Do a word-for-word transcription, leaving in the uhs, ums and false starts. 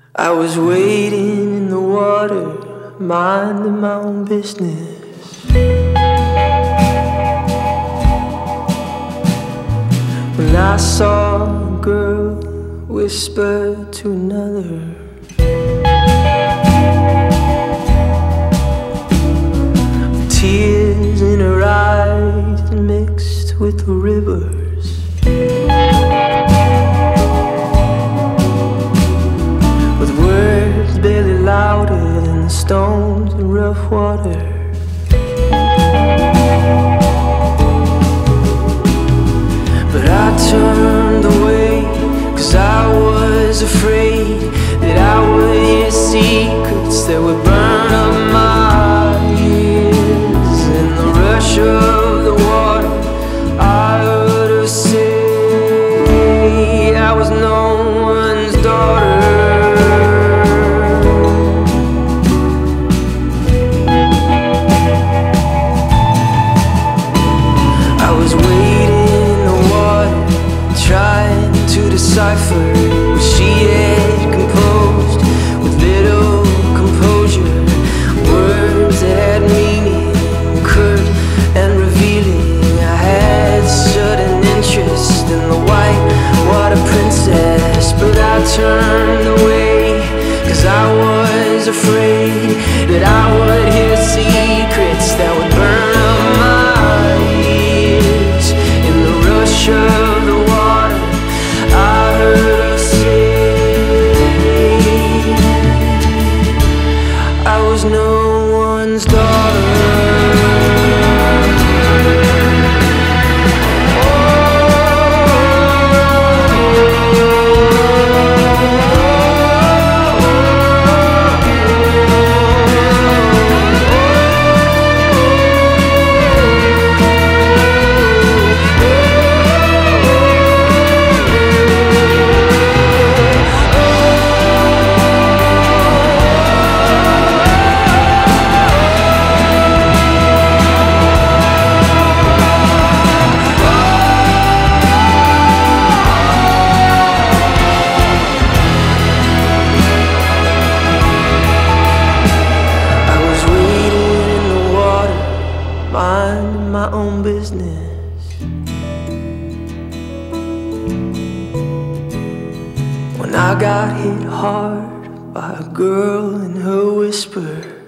I was wading in the water, minding my own business. When I saw a girl whisper to another, tears in her eyes mixed with the rivers. With words barely louder than the stones in rough water. But I turned away, 'cause I was afraid that I would hear secrets that would burn up my ears. In the rush of the water, I heard her say I was no one's daughter. I was waiting in the water, trying to decipher what she had composed with little composure. Words that had meaning, curt and revealing. I had sudden interest in the white water princess, but I turned away, 'cause I was afraid that I would hear secrets that would burn up my ears. In the rush of the water, I heard her say I was no one's daughter. Minding my own business. When I got hit hard by a girl and her whisper,